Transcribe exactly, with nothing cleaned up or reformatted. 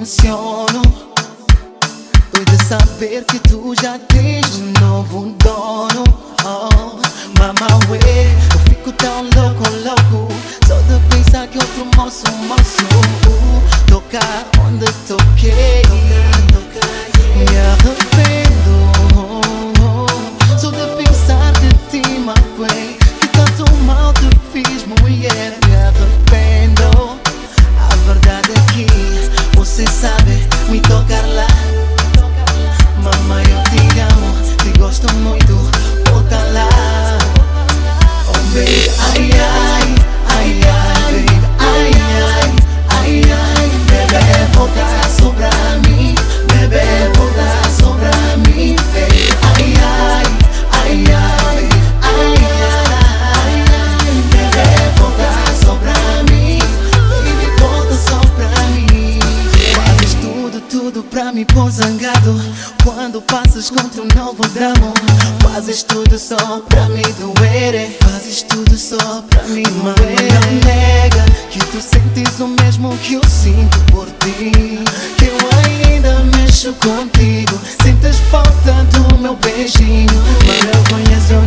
menciono. Doi de saber que tu já tens um novo dono. Oh, mamauê, eu fico tão louco, louco, só de pensar que outro moço, moço uh, tocar onde toquei. Me arrependo, só de pensar que te magoei, que tanto mal te fiz, mulher. Me arrependo, a verdade é que você sabe me tocar lá. Mamãe, eu te amo, te gosto muito, volta lá. Oh baby, ai ai, ai ai, baby, ai ai, ai ai. Bebê, volta só pra mim, bebê, volta só pra mim, baby. Ai ai, ai ai, ai ai, bebê, volta só pra mim, baby, volta só pra mim. Fazes tudo, tudo pra me pôr zangado quando passas contra um novo damo. Fazes tudo só pra me doer, fazes tudo só pra me doer. Não nega que tu sentes o mesmo que eu sinto por ti, que eu ainda mexo contigo. Sentes falta do meu beijinho, mas eu conheço